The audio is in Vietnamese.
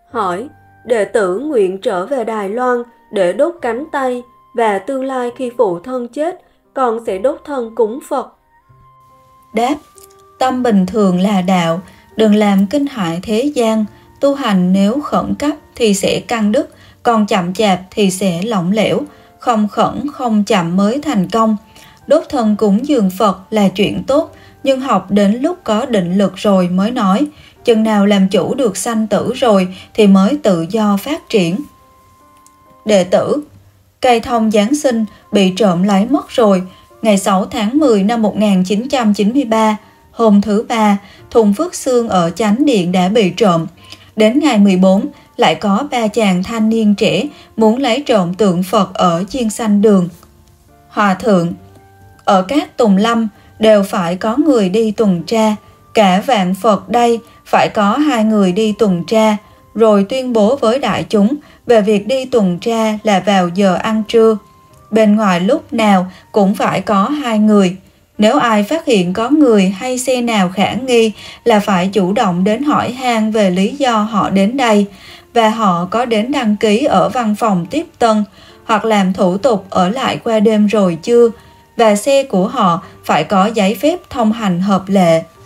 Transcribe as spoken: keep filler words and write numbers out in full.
Hỏi, đệ tử nguyện trở về Đài Loan để đốt cánh tay và tương lai khi phụ thân chết, con sẽ đốt thân cúng Phật. Đáp, tâm bình thường là đạo, đừng làm kinh hại thế gian. Tu hành nếu khẩn cấp thì sẽ căn đức, còn chậm chạp thì sẽ lỏng lẻo. Không khẩn không chậm mới thành công. Đốt thân cúng dường Phật là chuyện tốt, nhưng học đến lúc có định lực rồi mới nói. Chừng nào làm chủ được sanh tử rồi thì mới tự do phát triển. Đệ tử, cây thông Giáng sinh bị trộm lấy mất rồi. Ngày sáu tháng mười năm một nghìn chín trăm chín mươi ba, hôm thứ ba, thùng phước xương ở chánh điện đã bị trộm. Đến ngày mười bốn, lại có ba chàng thanh niên trẻ muốn lấy trộm tượng Phật ở Chiên Sanh Đường. Hòa thượng, ở các tùng lâm đều phải có người đi tuần tra, cả vạn Phật đây phải có hai người đi tuần tra, rồi tuyên bố với đại chúng về việc đi tuần tra là vào giờ ăn trưa. Bên ngoài lúc nào cũng phải có hai người. Nếu ai phát hiện có người hay xe nào khả nghi là phải chủ động đến hỏi han về lý do họ đến đây, và họ có đến đăng ký ở văn phòng tiếp tân hoặc làm thủ tục ở lại qua đêm rồi chưa, và xe của họ phải có giấy phép thông hành hợp lệ.